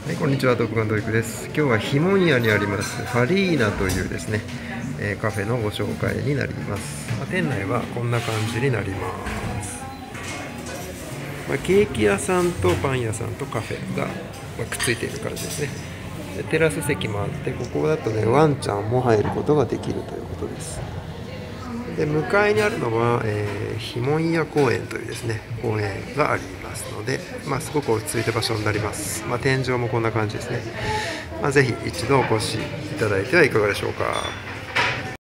はい、こんにちは、独眼ドイクです。今日は碑文谷にありますファリーナというですね、カフェのご紹介になります。店内はこんな感じになります。ケーキ屋さんとパン屋さんとカフェが、くっついている感じですね。でテラス席もあって、ここだとね、ワンちゃんも入ることができるということです。で向かいにあるのは、碑文谷公園というですね公園がありますので、すごく落ち着いた場所になります。天井もこんな感じですね。ぜひ一度お越しいただいてはいかがでしょうか。